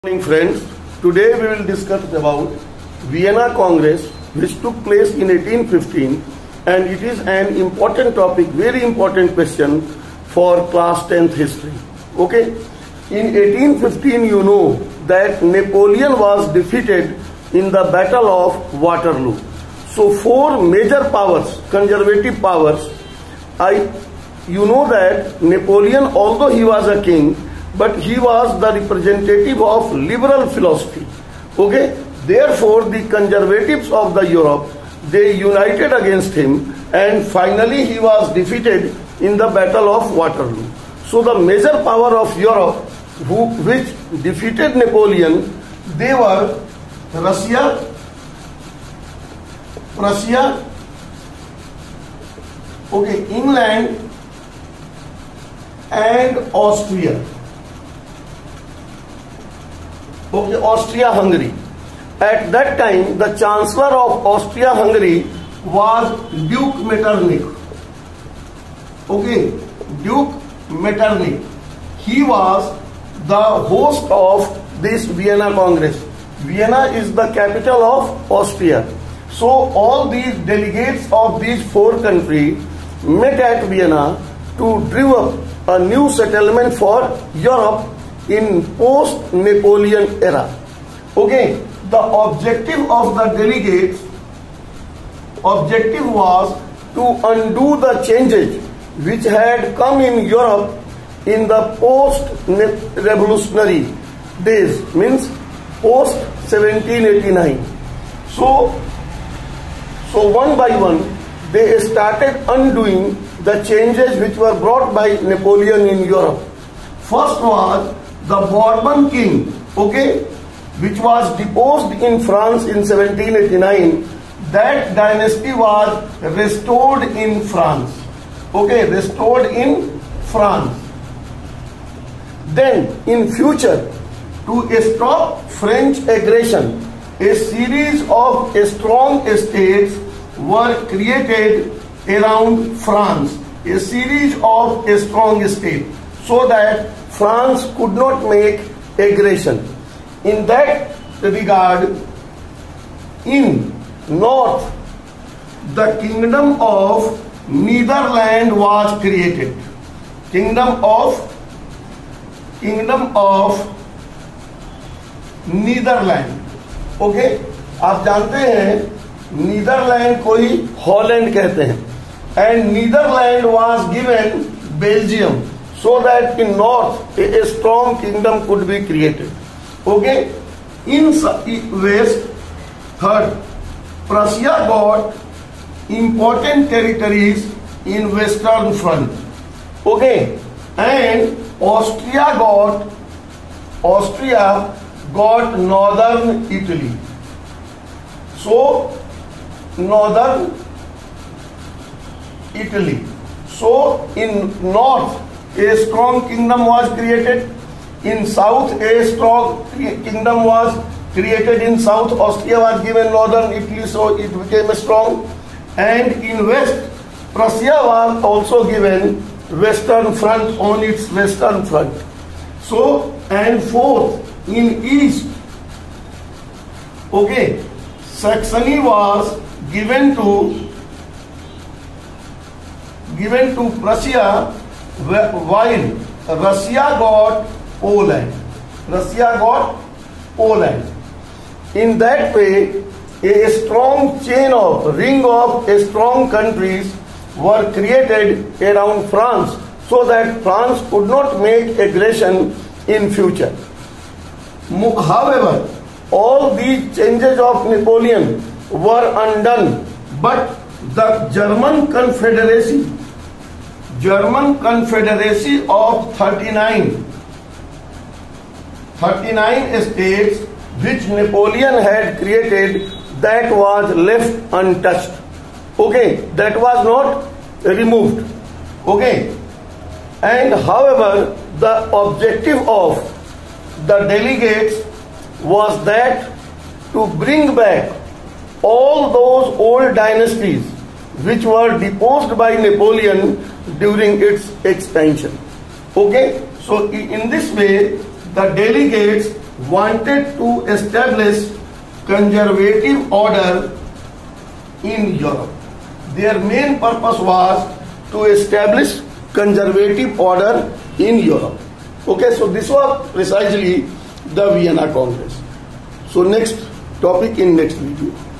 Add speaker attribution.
Speaker 1: Good morning friends, today we will discuss about Vienna Congress which took place in 1815 and it is an important topic, very important question for class 10th history. Okay, in 1815 you know that Napoleon was defeated in the Battle of Waterloo. So four major powers, conservative powers, you know that Napoleon, although he was a king, but he was the representative of liberal philosophy. Okay, therefore the conservatives of the Europe, they united against him and finally he was defeated in the Battle of Waterloo. So the major power of Europe which defeated Napoleon, they were Russia, Prussia, okay, England and Austria. Okay, Austria-Hungary. At that time, the Chancellor of Austria-Hungary was Duke Metternich. Okay, Duke Metternich. He was the host of this Vienna Congress. Vienna is the capital of Austria. So all these delegates of these four countries met at Vienna to drew up a new settlement for Europe in post-Napoleon era. Okay, the objective of the delegates was to undo the changes which had come in Europe in the post-revolutionary days, means post-1789. So one by one they started undoing the changes which were brought by Napoleon in Europe. First was the Bourbon king, okay, which was deposed in France in 1789. That dynasty was restored in France. Okay, restored in France. Then in future, to stop French aggression, a series of strong states were created around France. A series of strong states, so that France could not make aggression. In that regard, in north, the Kingdom of Netherlands was created. Kingdom of Netherlands. Okay, आप जानते हैं Netherlands को ही Holland कहते हैं. And Netherlands was given Belgium, so that in north a strong kingdom could be created. Okay, in west, third, Prussia got important territories in western front. Okay, and Austria got northern Italy. So northern Italy. So in north a strong kingdom was created. In south a strong kingdom was created. In south Austria was given northern Italy, so it became strong. And in west Prussia was also given western front, on its western front. So, and fourth, in east, okay, Saxony was given to Prussia, while Russia got Poland. In that way, a strong chain of ring of strong countries were created around France, so that France could not make aggression in future. However, all these changes of Napoleon were undone, but the German Confederacy of 39 states which Napoleon had created, that was left untouched. Okay, that was not removed. Okay, and however the objective of the delegates was that to bring back all those old dynasties which were deposed by Napoleon during its expansion. Okay, so in this way the delegates wanted to establish conservative order in Europe. Their main purpose was to establish conservative order in Europe. Okay, so this was precisely the Vienna Congress. So next topic in next video.